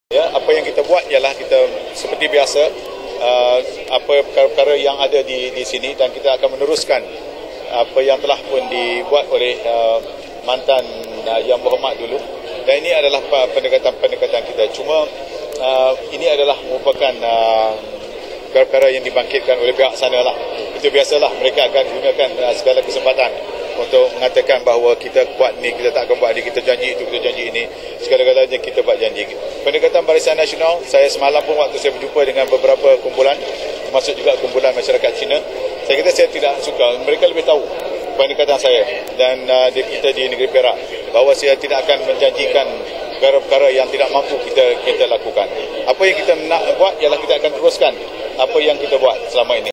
Ya, apa yang kita buat ialah kita seperti biasa apa perkara-perkara yang ada di sini, dan kita akan meneruskan apa yang telah pun dibuat oleh mantan yang berhormat dulu. Dan ini adalah pendekatan-pendekatan kita. Cuma ini adalah merupakan perkara yang dibangkitkan oleh pihak sana lah. Itu biasalah, mereka akan gunakan segala kesempatan untuk mengatakan bahawa kita kuat ni, kita tak akan buat ni, kita janji itu, kita janji ini, segala-galanya kita buat janji. Pendekatan Barisan Nasional, saya semalam pun waktu saya berjumpa dengan beberapa kumpulan, termasuk juga kumpulan masyarakat Cina, saya kata saya tidak suka, mereka lebih tahu pendekatan saya dan kita di negeri Perak, bahawa saya tidak akan menjanjikan perkara-perkara yang tidak mampu kita lakukan. Apa yang kita nak buat ialah kita akan teruskan apa yang kita buat selama ini.